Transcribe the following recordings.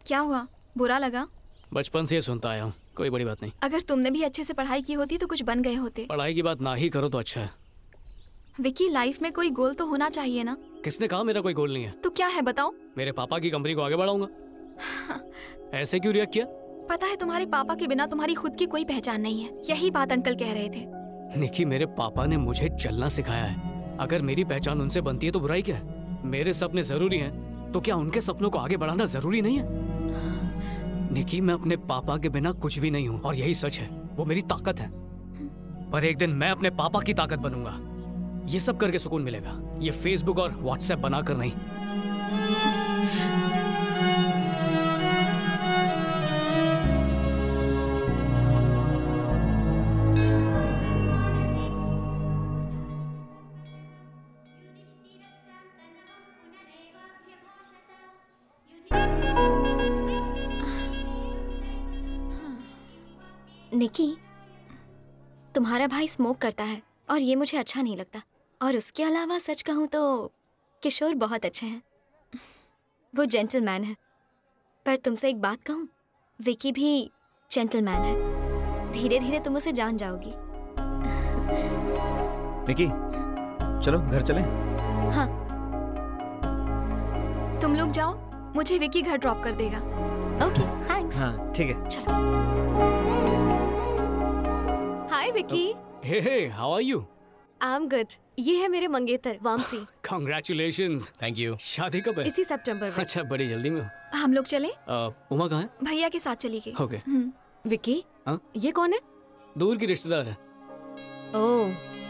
क्या हुआ, बुरा लगा? बचपन से सुनता आया हूँ, कोई बड़ी बात नहीं। अगर तुमने भी अच्छे से पढ़ाई की होती तो कुछ बन गए होते। पढ़ाई की बात ना ही करो तो अच्छा है। विकी, लाइफ में कोई गोल तो होना चाहिए ना? किसने कहा मेरा कोई गोल नहीं है? तो क्या है बताओ? मेरे पापा की कंपनी को आगे बढ़ाऊंगा। ऐसे क्यों रिएक्ट किया? पता है तुम्हारे पापा के बिना तुम्हारी खुद की कोई पहचान नहीं है। यही बात अंकल कह रहे थे। निकी, मेरे पापा ने मुझे चलना सिखाया है। अगर मेरी पहचान उनसे बनती है तो बुराई क्या है? मेरे सपने जरूरी हैं, तो क्या उनके सपनों को आगे बढ़ाना जरूरी नहीं है? निकी, मैं अपने पापा के बिना कुछ भी नहीं हूँ और यही सच है, वो मेरी ताकत है। पर एक दिन मैं अपने पापा की ताकत बनूंगा। ये सब करके सुकून मिलेगा, ये फेसबुक और व्हाट्सएप बनाकर नहीं। निकी, तुम्हारा भाई स्मोक करता है और ये मुझे अच्छा नहीं लगता। और उसके अलावा सच कहूँ तो किशोर बहुत अच्छे हैं, वो जेंटलमैन है। पर तुमसे एक बात कहूँ, विकी भी जेंटलमैन है। धीरे धीरे तुम उसे जान जाओगी। निकी, चलो घर चलें। हाँ, तुम लोग जाओ, मुझे विकी घर ड्रॉप कर देगा। Okay, thanks. हाँ ठीक है। चलो। Hi Vicky. Hey, how are you? I am good. ये है मेरे मंगेतर वामसी। कांग्रेचुलेशंस। Thank you. शादी कब है? इसी सितंबर में। अच्छा, बड़ी जल्दी में हो। हम लोग चले? उमा कहाँ है? भैया के साथ चली गई। ओके। विकी, हाँ? ये कौन है? दूर की रिश्तेदार है। ओह,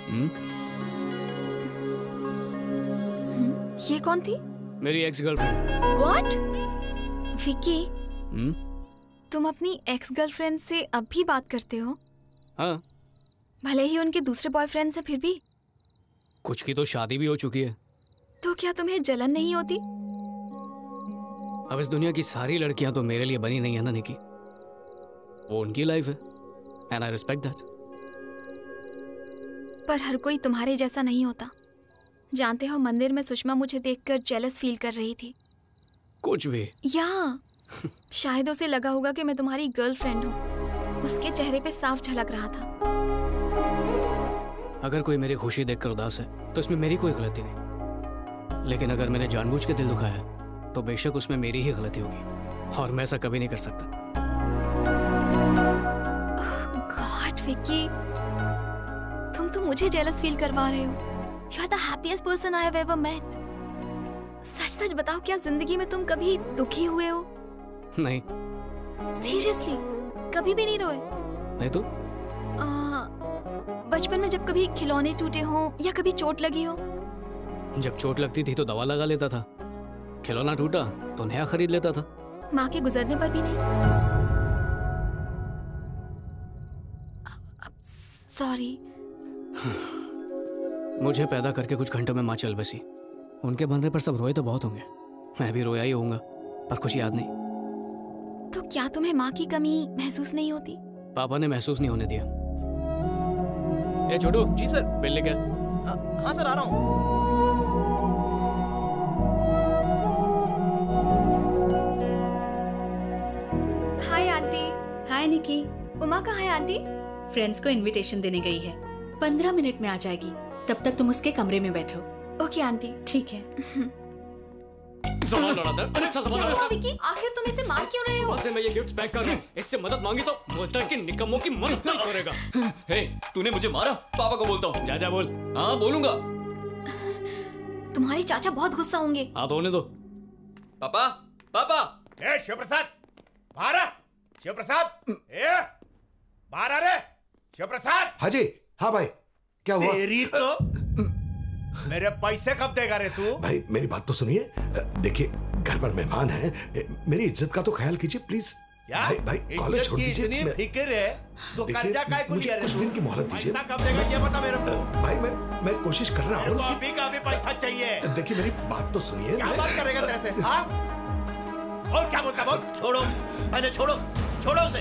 ये कौन थी? मेरी एक्स गर्लफ्रेंड। व्हाट? विकी, तुम अपनी एक्स गर्लफ्रेंड से अब भी बात करते हो? हाँ। भले ही उनके दूसरे बॉयफ्रेंड से, फिर भी? कुछ की तो शादी भी हो चुकी है। तो क्या तुम्हें जलन नहीं होती? अब इस दुनिया की सारी लड़कियां तो मेरे लिए बनी नहीं है ना निकी। वो उनकी लाइफ है एंड आई रिस्पेक्ट दैट। पर हर कोई तुम्हारे जैसा नहीं होता। जानते हो, मंदिर में सुषमा मुझे देखकर जेलस फील कर रही थी। कुछ भी। या शायद उसे लगा होगा कि मैं तुम्हारी गर्लफ्रेंड हूँ। उसके चेहरे पे साफ झलक रहा था। अगर कोई मेरी खुशी देखकर उदास है तो इसमें मेरी कोई गलती नहीं, लेकिन अगर मैंने जानबूझ के दिल दुखाया तो बेशक उसमें मेरी ही गलती होगी और मैं ऐसा कभी नहीं कर सकता। गॉड विकी, तुम तो मुझे जेलस फील करवा रहे हो। You are the happiest person I have ever met. सच सच बताओ, क्या जिंदगी में तुम कभी दुखी हुए हो? नहीं। सीरियसली? कभी भी नहीं रोए? नहीं तो? बचपन में जब कभी खिलौने टूटे हो या कभी चोट लगी हो? जब चोट लगती थी तो दवा लगा लेता था, खिलौना टूटा तो नया खरीद लेता था। माँ के गुजरने पर भी नहीं? सॉरी। मुझे पैदा करके कुछ घंटों में माँ चल बसी। उनके मरने पर सब रोए तो बहुत होंगे, मैं भी रोया ही होऊंगा, पर कुछ याद नहीं। तो क्या तुम्हें माँ की कमी महसूस नहीं होती? पापा ने महसूस नहीं होने दिया। ए छोटू। जी सर। बिल लेके आ। हाँ सर, आ रहा हूँ। Hi aunty. हाय निकी। उमा कहाँ है आंटी? फ्रेंड्स को इनविटेशन देने गई है, 15 मिनट में आ जाएगी। तब तक तुम उसके कमरे में बैठो। Okay aunty. ठीक है। सामान लड़ा था। अच्छा सामान लड़ा था। विकी, आखिर तुम इसे मार क्यों रहे हो? से मैं ये गिफ्ट्स पैक कर रहा हूँ। इससे मदद मांगी तो बोलता है कि निकम्मों की मदद नहीं करेगा। हे, तूने मुझे मारा? पापा को बोलता हूँ। जा बोल। हाँ बोलूंगा। तुम्हारे चाचा बहुत गुस्सा होंगे। हाँ तो होने दो। पापा, पापा। ए शिवप्रसाद, बाहर आ। शिवप्रसाद, ए बाहर आ रे। शिवप्रसाद। हाँ जी। हाँ भाई, क्या हुआ? तेरी तो मेरे पैसे कब देगा रे तू? भाई मेरी बात तो सुनिए। देखिए, घर पर मेहमान हैं, मेरी इज्जत का तो ख्याल कीजिए प्लीज। भाई भाई कॉलेज छोड़ दीजिए। इतनी फिक्र है तो कर्जा काय को लिया रे? कुछ दिन की मोहलत दीजिए। पैसा कब देगा ये बता मेरे को। भाई मैं कोशिश कर रहा हूँ। अभी का अभी पैसा चाहिए। देखिए मेरी बात तो सुनिए। क्या बात करेगा तेरे से? हाँ बोल, क्या बोलता बोल। छोड़ो पहले, छोड़ो छोड़ो उसे।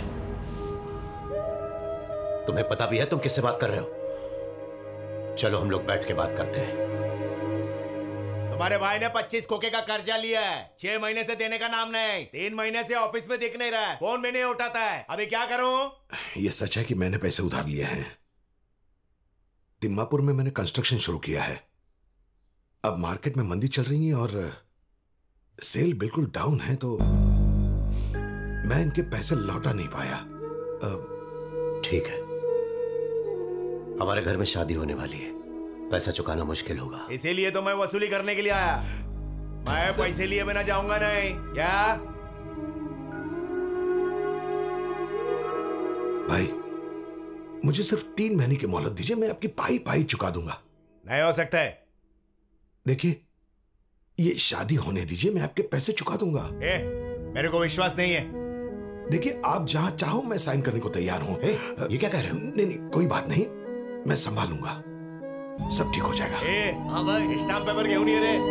तुम्हें पता भी है तुम किससे बात कर रहे हो? चलो हम लोग बैठ के बात करते हैं। तुम्हारे भाई ने 25 खोखे का कर्जा लिया है, 6 महीने से देने का नाम नहीं, 3 महीने से ऑफिस में दिख नहीं रहा है, फोन में नहीं उठाता है, अभी क्या करूं? ये सच है कि मैंने पैसे उधार लिए हैं। तिम्मापुर में मैंने कंस्ट्रक्शन शुरू किया है। अब मार्केट में मंदी चल रही है और सेल बिल्कुल डाउन है, तो मैं इनके पैसे लौटा नहीं पाया। ठीक है, हमारे घर में शादी होने वाली है, पैसा चुकाना मुश्किल होगा। इसीलिए तो मैं वसूली करने के लिए आया। मैं पैसे लिए बिना जाऊंगा नहीं। क्या भाई, मुझे सिर्फ 3 महीने की मोहलत दीजिए, मैं आपकी पाई पाई चुका दूंगा। नहीं हो सकता है। देखिए, ये शादी होने दीजिए, मैं आपके पैसे चुका दूंगा। मेरे को विश्वास नहीं है। देखिए, आप जहां चाहो मैं साइन करने को तैयार हूं। ये क्या कह रहे हो? नहीं नहीं, कोई बात नहीं, मैं संभालूंगा, सब ठीक हो जाएगा। हाँ भाई, स्टाम्प पेपर क्यों नहीं है रे?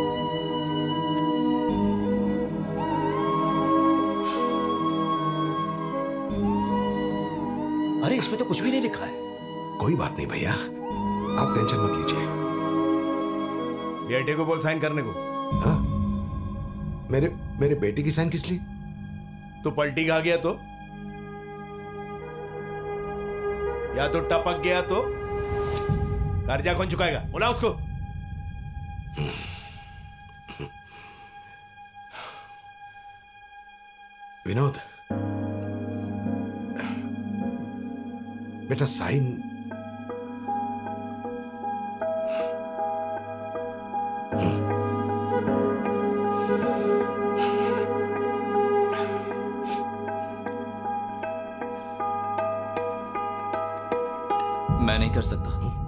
अरे इसमें तो कुछ भी नहीं लिखा है। कोई बात नहीं भैया, आप टेंशन मत लीजिए। बेटे को बोल साइन करने को। हाँ, मेरे बेटे की साइन किस लिए? तो पलटी खा गया तो, या तो टपक गया तो कर्जा कौन चुकाएगा? बोला उसको। विनोद बेटा, साइन मैं नहीं कर सकता।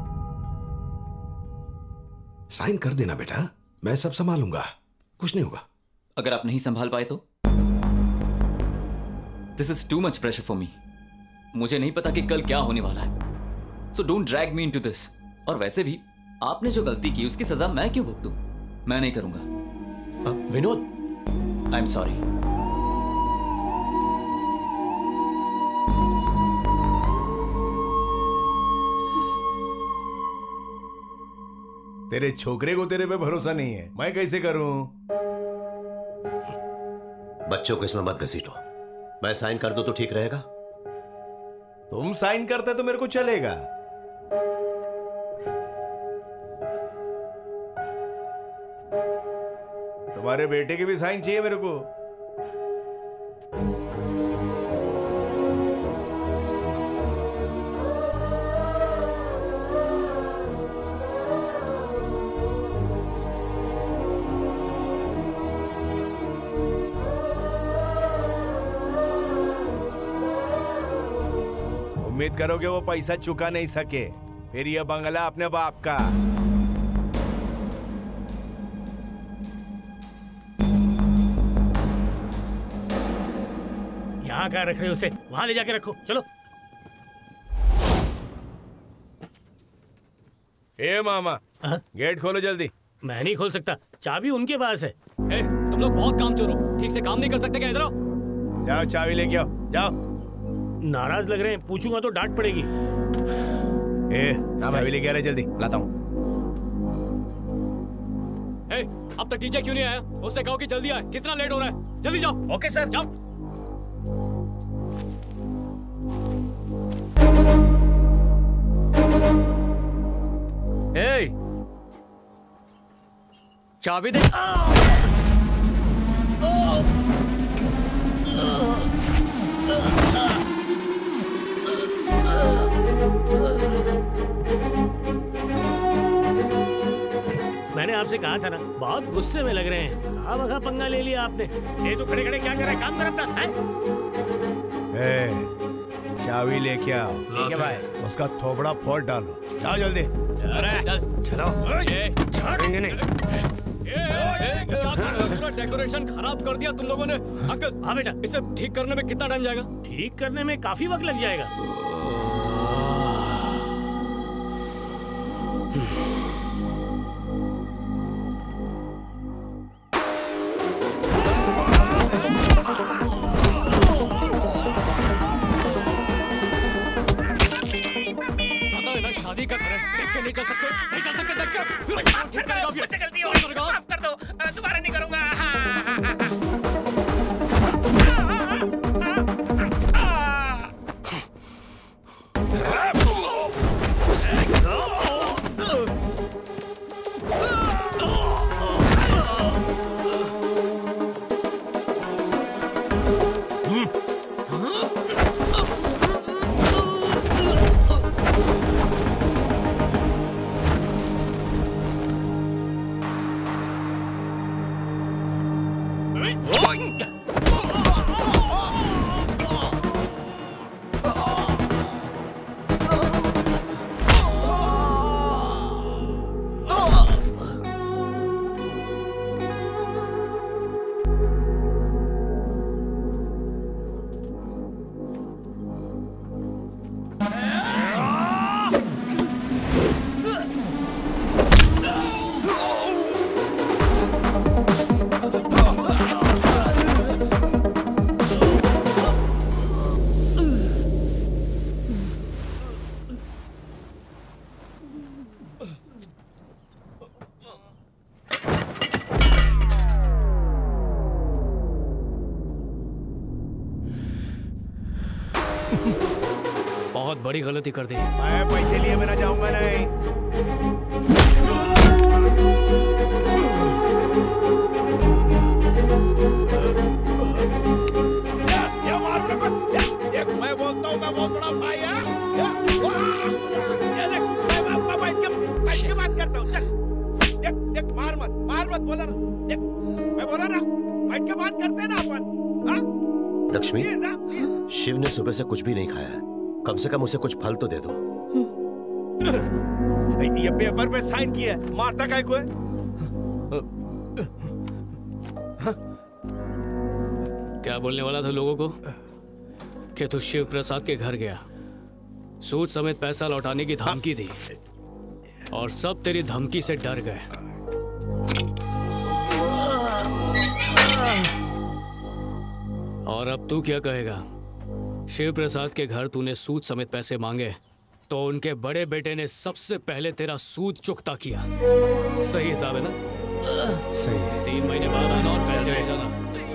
साइन कर देना बेटा, मैं सब संभालूंगा, कुछ नहीं होगा। अगर आप नहीं संभाल पाए तो? This is too much pressure for me. मुझे नहीं पता कि कल क्या होने वाला है, so don't drag me into this. और वैसे भी आपने जो गलती की उसकी सजा मैं क्यों भुगतूं? मैं नहीं करूंगा। Vinod, I am sorry. तेरे छोकरे को तेरे पे भरोसा नहीं है, मैं कैसे करूं? बच्चों को इसमें मत घसीटो, मैं साइन कर दूं तो ठीक रहेगा। तुम साइन करते तो मेरे को चलेगा। तुम्हारे बेटे की भी साइन चाहिए मेरे को। उम्मीद करोगे वो पैसा चुका नहीं सके, फिर ये बंगला अपने बाप का। यहाँ क्या रख रहे हो उसे? वहां ले जाके रखो, चलो। ए मामा, गेट खोलो जल्दी। मैं नहीं खोल सकता, चाबी उनके पास है। तुम लोग बहुत कामचोर हो, ठीक से काम नहीं कर सकते क्या? इधर आओ। जाओ चाबी लेके आओ, जाओ। नाराज लग रहे हैं, पूछूंगा तो डांट पड़ेगी। चाबी लेके आ रहे, जल्दी लाता हूँ। अब तक टीचर क्यों नहीं आया? उससे कहो कि जल्दी आए, कितना लेट हो रहा है। जल्दी जाओ। ओके सर, जाओ। चाबी दे। मैंने आपसे कहा था ना, बहुत गुस्से में लग रहे हैं। खामखा पंगा ले लिया आपने। ये तो खड़े खड़े क्या कर रहा है? काम कर अपना। चाबी लेके आओ। ठीक है भाई। उसका थोबड़ा फोड़ डालो, जाओ जल्दी। चलो। छोड़ेंगे नहीं। पूरा डेकोरेशन खराब कर दिया तुम लोगों ने। अंकल, हाँ बेटा, इसे ठीक करने में कितना टाइम जाएगा? ठीक करने में काफी वक्त लग जाएगा। शादी का घर है, देख के नहीं चल सकते? नहीं चल सकते देख के? गलती हो, माफ कर दो। बहुत बड़ी गलती कर दी। मैं पैसे लिए बिना जाऊंगा नहीं। ये मारो ना कुछ। देख मैं बोलता हूँ, मैं बहुत बड़ा भाई है। ये देख मैं बैठ के बात करता हूँ। चल देख देख मार मत बोला ना। देख मैं बोला ना बैठ के बात करते हैं ना अपन। लक्ष्मी, शिव ने सुबह से कुछ भी नहीं खाया है, कम से कम उसे कुछ फल तो दे दो। ये पेपर पे साइन किया है, मारता काय को है? क्या बोलने वाला था लोगों को कि तू शिव प्रसाद के घर गया, सूद समेत पैसा लौटाने की धमकी दी और सब तेरी धमकी से डर गए। और अब तू क्या कहेगा? शिव प्रसाद के घर तूने सूद समेत पैसे मांगे तो उनके बड़े बेटे ने सबसे पहले तेरा सूद चुकता किया। सही हिसाब है ना? सही है। 3 महीने बाद आना और पैसे ले जाना।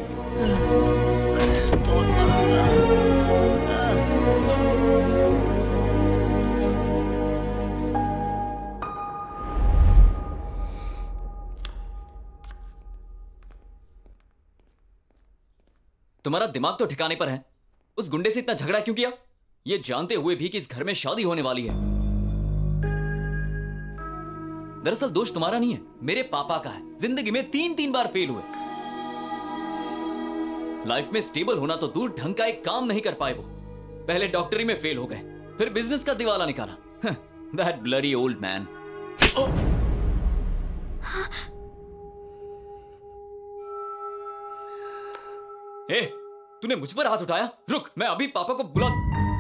तुम्हारा दिमाग तो ठिकाने पर है। उस गुंडे से इतना झगड़ा क्यों किया, ये जानते हुए भी कि इस घर में शादी होने वाली है? दरअसल दोष तुम्हारा नहीं है, मेरे पापा का है। जिंदगी में 3 बार फेल हुए। लाइफ में स्टेबल होना तो दूर, ढंग का एक काम नहीं कर पाए वो। पहले डॉक्टरी में फेल हो गए, फिर बिजनेस का दिवाला निकाला। That bloody old man. ए, तूने मुझ पर हाथ उठाया? रुक, मैं अभी पापा को बुला।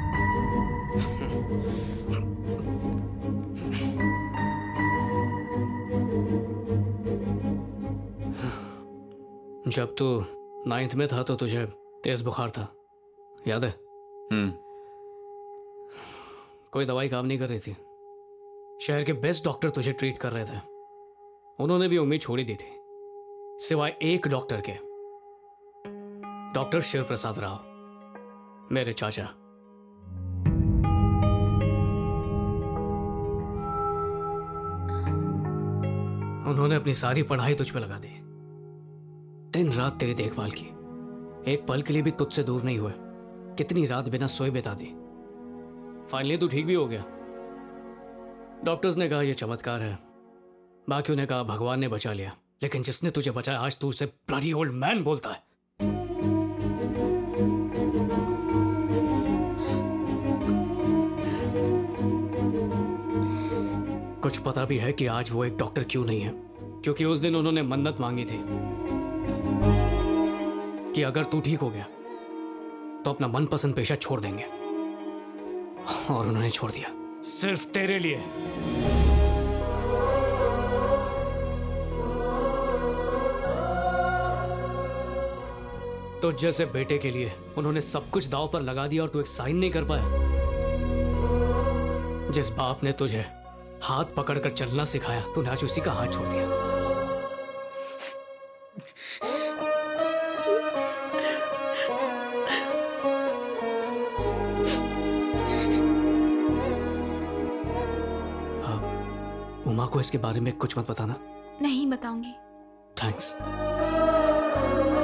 जब तू 9th में था तो तुझे तेज बुखार था, याद है? कोई दवाई काम नहीं कर रही थी। शहर के बेस्ट डॉक्टर तुझे ट्रीट कर रहे थे। उन्होंने भी उम्मीद छोड़ी दी थी, सिवाय एक डॉक्टर के, डॉक्टर शिव प्रसाद राव, मेरे चाचा। उन्होंने अपनी सारी पढ़ाई तुझ पे लगा दी, दिन रात तेरी देखभाल की, एक पल के लिए भी तुझसे दूर नहीं हुए। कितनी रात बिना सोए बिता दी। फाइनली तू ठीक भी हो गया। डॉक्टर्स ने कहा यह चमत्कार है, बाकियों ने कहा भगवान ने बचा लिया, लेकिन जिसने तुझे बचाया आज तू उसे ब्लडी ओल्ड मैन बोलता है। कुछ पता भी है कि आज वो एक डॉक्टर क्यों नहीं है? क्योंकि उस दिन उन्होंने मन्नत मांगी थी कि अगर तू ठीक हो गया तो अपना मनपसंद पेशा छोड़ देंगे, और उन्होंने छोड़ दिया सिर्फ तेरे लिए। तो जैसे बेटे के लिए उन्होंने सब कुछ दांव पर लगा दिया और तू एक साइन नहीं कर पाया। जिस बाप ने तुझे हाथ पकड़कर चलना सिखाया, तूने आज उसी का हाथ छोड़ दिया। उमा को इसके बारे में कुछ मत बताना। नहीं बताऊंगी। थैंक्स।